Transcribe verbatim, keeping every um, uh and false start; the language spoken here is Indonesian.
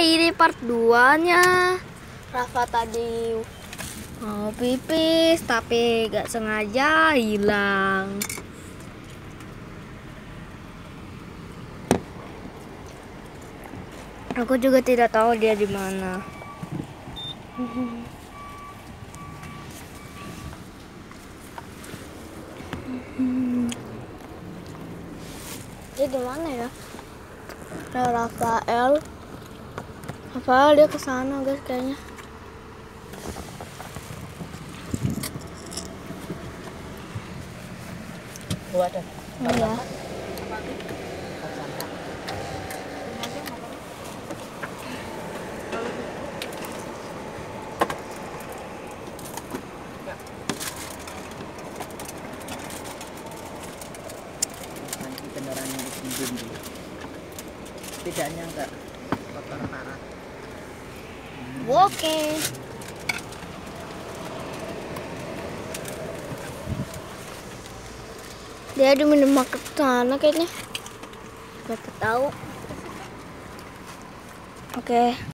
ini part dua nya. Rafa tadi mau pipis tapi gak sengaja hilang. Aku juga tidak tahu dia di mana. Dia di mana ya? Ada Rafael. Rafael dia ke sana guys kayaknya. Oh, ada. Oh ya. Nanti benerannya ditimbun dulu. Tidak nyangka kotor parah. Oke. Dia di minimarket sana kayaknya. Gak tahu. Oke.